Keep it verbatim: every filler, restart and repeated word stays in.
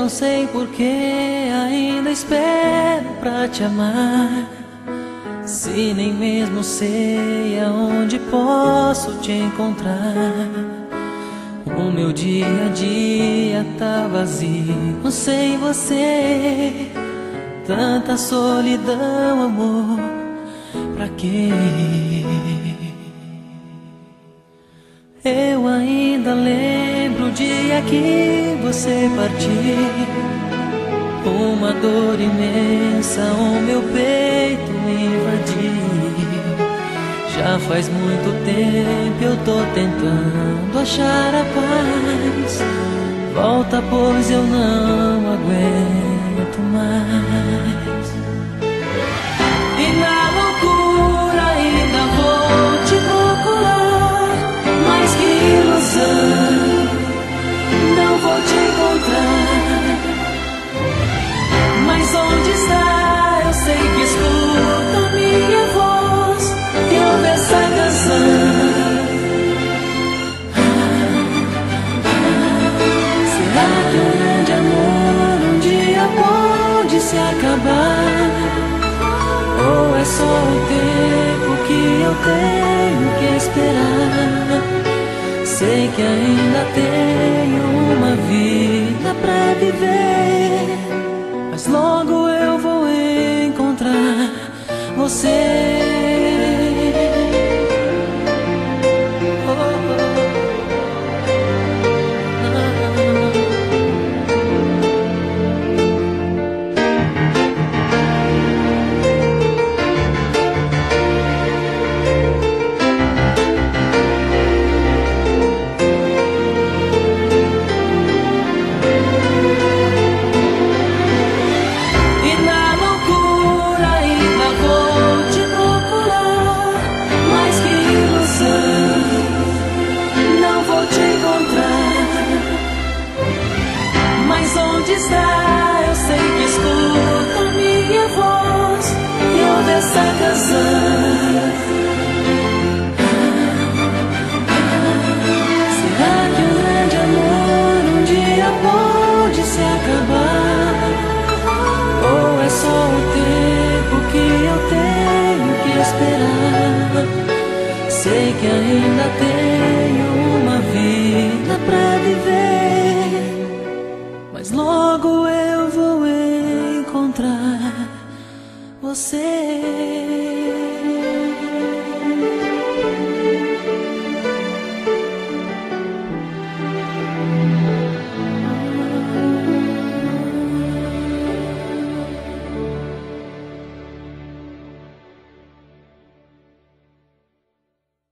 sei por que ainda espero pra te amar, se nem mesmo sei aonde posso te encontrar. O meu dia a dia tá vazio sem você, tanta solidão, amor, pra quê? Eu ainda lembro o dia que você partiu, uma dor imensa o meu peito invadiu. Já faz muito tempo eu tô tentando achar a paz. Volta, pois eu não aguento mais. E na loucura ainda vou te procurar, mas que ilusão, não vou te encontrar. Mas onde está? Eu sei que escuta a minha voz e ouve essa canção. Será que um grande amor um dia pode se acabar? Ou é só o tempo que eu tenho que esperar? Sei que ainda tenho uma vida pra viver, mas logo eu vou encontrar você. Eu sei que escuta a minha voz e ouve essa canção. Será que um grande amor um dia pode se acabar? Ou é só o tempo que eu tenho que esperar? Sei que ainda tem